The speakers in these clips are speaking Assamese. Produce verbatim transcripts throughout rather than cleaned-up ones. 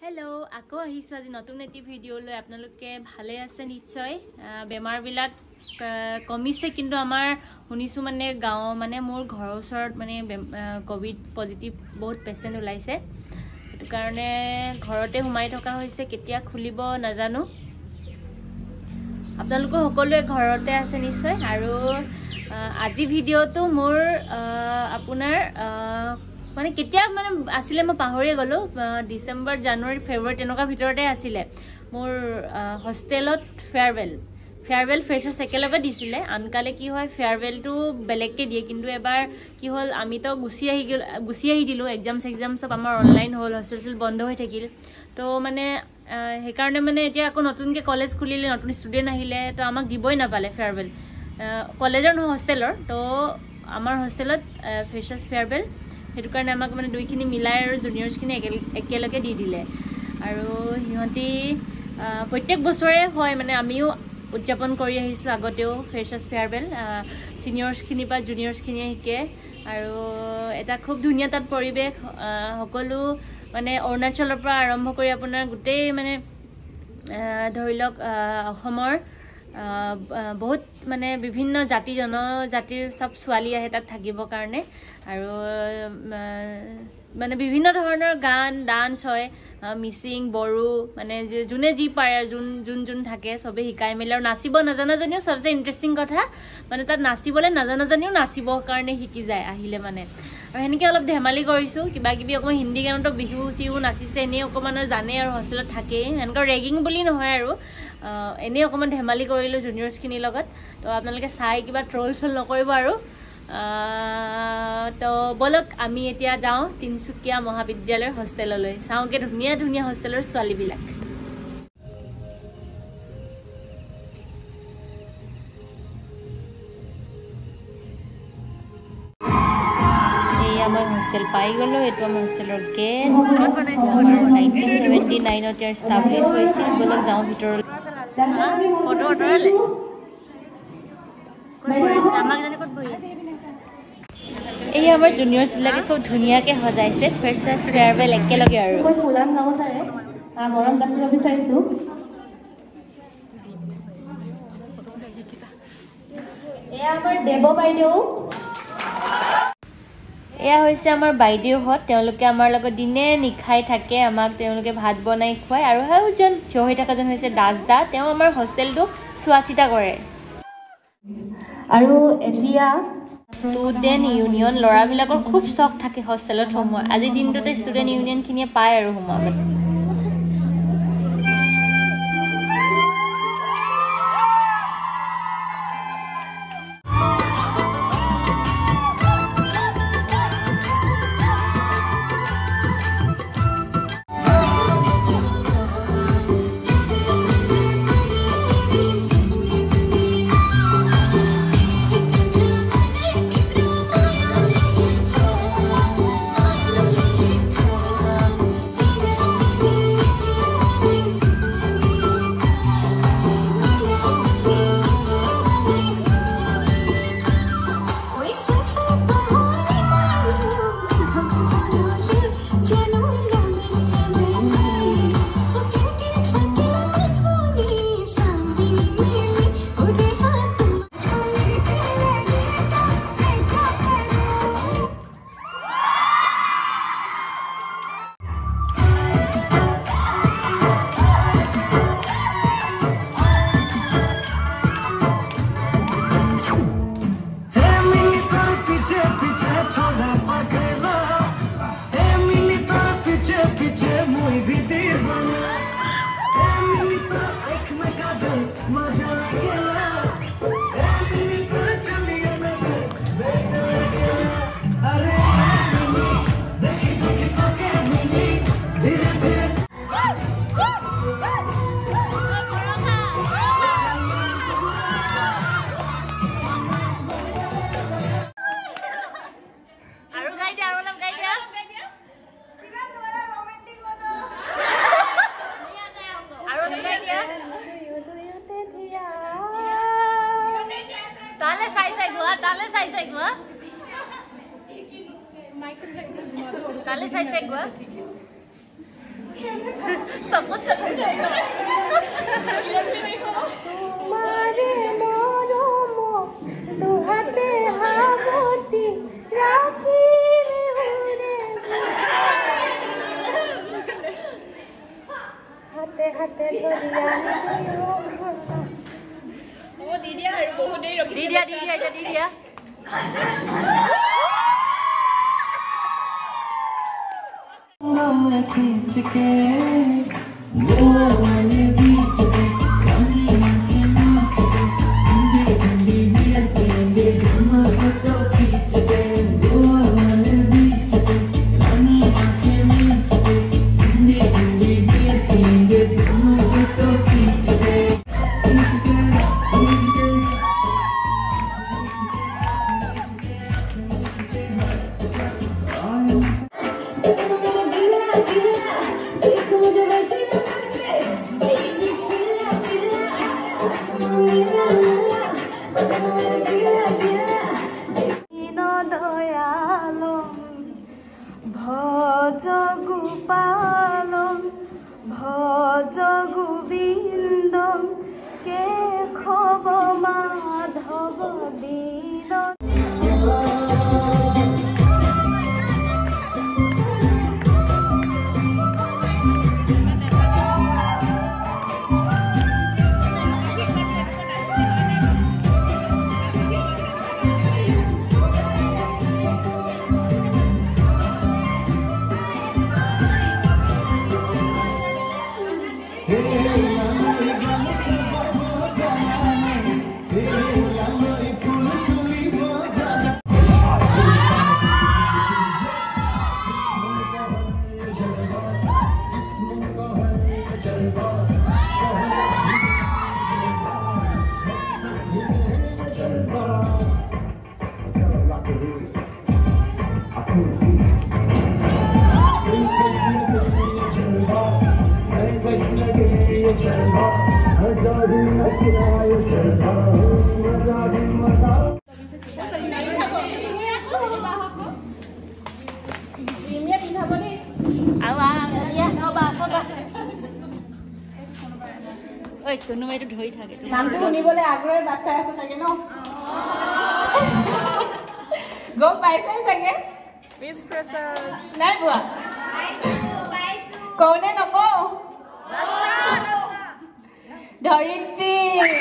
हेलो आको আহিছো আজি নতুন এটি ভিডিও লৈ আপোনালোকে ভালে আছে নিশ্চয় বেমাৰ বিলাক কমিছে কিন্তু আমাৰ শুনিছো মানে গাঁও মানে মোৰ ঘৰৰ ওচৰত মানে কোভিড পজিটিভ বহুত পেশেন্ট ওলাইছে এটো কাৰণে ঘৰতে হুমাই থকা হৈছে কেতিয়া খুলিব নাজানো আপোনালোক সকলোৱে ঘৰতে আছে নিশ্চয় আৰু আজি ভিডিওটো মোৰ আপোনাৰ মানে কেতিয়া মানে আসিলে মই পাহৰি গলো ডিসেম্বৰ জানুৱাৰী ফেব্ৰুৱাৰী তেনেকা ভিতৰতে আসিলে মোৰ হোস্টেলত ফেয়াৰৱেল ফেয়াৰৱেল ফ্ৰেছাৰ্ছ একেলগে দিছিলে আনকালে কি হয় ফেয়াৰৱেলটো বেলেগকে দিয়ে কিন্তু এবাৰ কি হল আমি তো গুছি আহি গুছি আহি দিলো এক্সামস এক্সাম সব আমাৰ অনলাইন হল হোস্টেল বন্ধ হৈ থাকিল তো মানে হে কাৰণে মানে এতিয়া আকৌ নতুনকে কলেজ খুলিলে নতুন ষ্টুডেন্ট আহিলে তো আমাক দিবই না পালে ফেয়াৰৱেল কলেজৰ ন হোস্টেলৰ তো আমাৰ হোস্টেলত ফ্ৰেছাৰ্ছ ফেয়াৰৱেল হেতু কাৰণে আমাক মানে দুইখিনি মিলাই আৰু জুনিয়ৰছ খিনি একেলগে দি দিলে আৰু হিহতি প্ৰত্যেক বছৰে হয় মানে আমিও উদযাপন কৰি আহিছো আগতেও ফ্ৰেছাৰ্ছ ফেয়াৰৱেল সিনিয়ৰছ খিনি বা জুনিয়ৰছ খিনি হিকে আৰু এটা খুব ধুনীয়া তাত পৰিবেশ সকলো মানে অৰুণাচলৰ পৰা আৰম্ভ কৰি আপোনাৰ গোটেই মানে ধৰিলক অসমৰ বহুত মানে বিভিন্ন জাতি জনজাতিৰ সব সোৱালি আহে তাত থাকিব কাৰণে আৰু মানে বিভিন্ন ধৰণৰ গান ডান্স হয় মিসিং বড়ো মানে জুনে জি পাৰে জুন জুন জুন থাকে সবে হিকাই মেলে আৰু নাচিব নাজানা জনিও সবচে ইন্টাৰেষ্টিং কথা মানে তাত নাচিবলে নাজানা জনিও নাচিব কাৰণে হিকি যায় আহিলে মানে আৰু হেনেকে অলপ ধেমালি কৰিছো কিবা কিবি অকমান হিন্দী গানটো বিহু সিহু নাচিছে এনে অকমানৰ জানে আৰু হোস্টেলত থাকে এনেকা ৰেগিং বুলি নহয় আৰু এনে অকমান ধেমালি কৰিলো জুনিয়ৰছ খিনি লগত তো আপোনালোকে চাই কিবা ট্ৰল চল নকৰিব আৰু তো বলক আমি এতিয়া যাও তিনসুকিয়া মহাবিদ্যালয়ৰ হোস্টেললৈ চাওকে ধুনীয়া ধুনীয়া হোস্টেলৰ ছোৱালী বিলাক আমাৰ হোস্টেল পাই গলো এটো আমাৰ হোস্টেলৰ গেট নাইনটিন সেভেন্টি নাইন ত এস্টাব্লিশ হৈছিল বলক যাও ভিতৰলৈ ফটো অটৰলে আমাক জানি কত বহি আছে এই আমাৰ জুনিয়ৰছ বিলাকে খুব ধুনীয়াকে সজাইছে ফ্ৰেছাৰ্ছ ফেয়াৰৱেল একেলগে আৰু মই ফুলাম গামচাৰে মৰম গাছিব বিচাৰিছো এয়া আমাৰ দেৱ বাইদেউ এয়া হৈছে আমাৰ বাইদেউহত তেওঁলোকে আমাৰ লগত দিনে নিখাই থাকে আমাক তেওঁলোকে ভাত বনাই খুৱায় আৰু হেউজন থিয় হৈ থাকাজন হৈছে দাসদা তেওঁ আমাৰ হোস্টেলটো চোৱাচিতা কৰে আৰু এতিয়া ষ্টুডেন্ট ইউনিয়ন লৰাবিলাকৰ খুব শখ থাকে হোস্টেলত সোমোৱা আজি দিনটোতে ষ্টুডেন্ট ইউনিয়ন খিনিয়ে পায় আৰু সোমাব তালে চাই চাই গোৱা তালে চাই চাই গোৱা তালে চাই চাই গোৱা চকুত চকুত তোমাৰে মৰম দুহাতে হাবতি ৰাখিলে উৰে হাতে হাতে ধৰি আনি ও দি দিয়া আৰু বহুত দেৰি ৰখি দি দিয়া দি দিয়া এতিয়া দি দিয়া खींच के वो वाले बीच पे रानी आंखें नाच के ठंडी ठंडी बियर पिएंगे दोनों फोटो खींच के वो वाले बीच पे रानी आंखें नाच के ठंडी ठंडी बियर पिएंगे दोनों फोटो खींच के खींच के खींच के ভজ গোপালম ভজ গোবিন্দম কেশৱ মাধৱ দীন ঐ কোনোবাইতো ধৰি থাকে নামটো শুনিবলৈ আগ্ৰহী বাচ্চা আছে চাগে ন গম পাইছে চাগে মিছ ফ্ৰেছাৰ নাই পোৱা কওনে নকওঁ ধৰিত্ৰী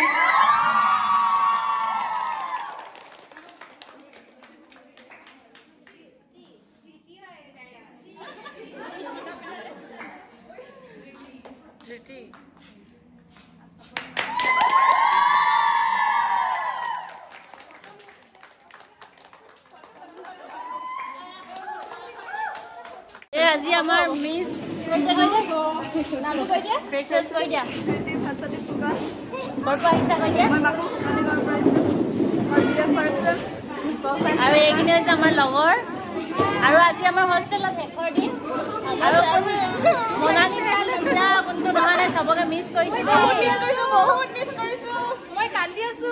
আজি আমাৰ মিছ ফ্ৰেছাৰ্ছ কৈ দিয়া ক'ৰ পৰা আহিছা কৈ দিয়া আৰু এইখিনি হৈছে আমাৰ লগৰ আৰু আজি আমাৰ হোষ্টেলত শেষৰ দিন আৰু মনালী পূজা কোনটো দেখা নাই চবকে মিছ কৰিছোঁ বহুত মিছ কৰিছোঁ মই কান্দি আছোঁ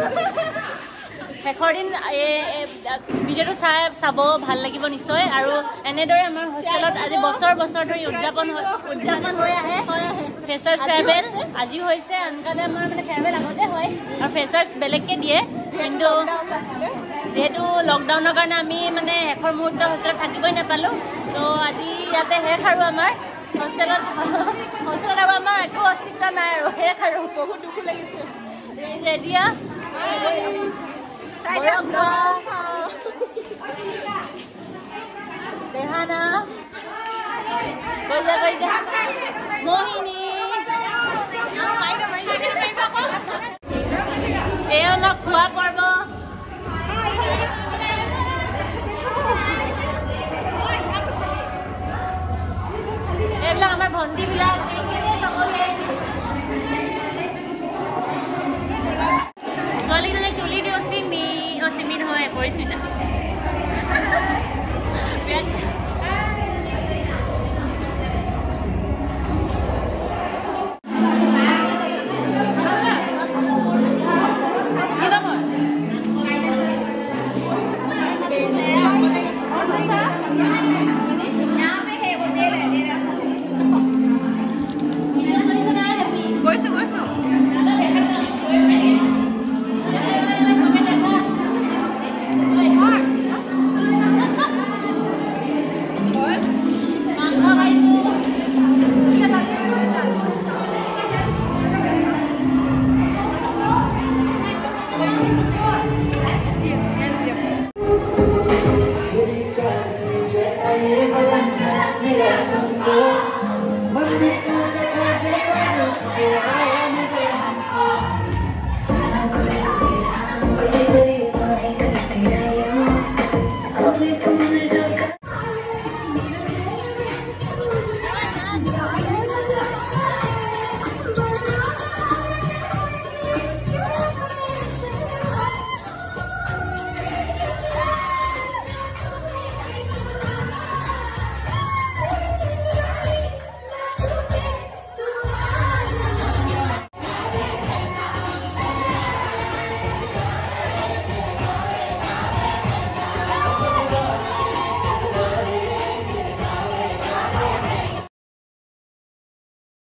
শেষৰ দিন ভিডিঅ'টো চাই চাব ভাল লাগিব নিশ্চয় আৰু এনেদৰে আমাৰ হোষ্টেলত আজি বছৰ বছৰ ধৰি উদযাপন উদযাপন হৈ আহে ফ্ৰেছাৰ্ছ ফেয়াৰৱেল আজিও হৈছে আনকালে আমাৰ মানে ফেয়াৰৱেল আগতে হয় আৰু ফ্ৰেছাৰ্ছ বেলেগকৈ দিয়ে কিন্তু যিহেতু লকডাউনৰ কাৰণে আমি মানে শেষৰ মুহূৰ্ত হোষ্টেলত থাকিবই নাপালোঁ তো আজি ইয়াতে শেষ আৰু আমাৰ হোষ্টেলত হোষ্টেলত আৰু আমাৰ একো অস্তিত্ব নাই আৰু শেষ আৰু বহুত দুখ লাগিছে Rezia Rehana Koisa Koisa Mohini Eya na khua porbo Egla amar bhondi bilak ekine sabole Swali jane tuli di osimi osimi hoy porismita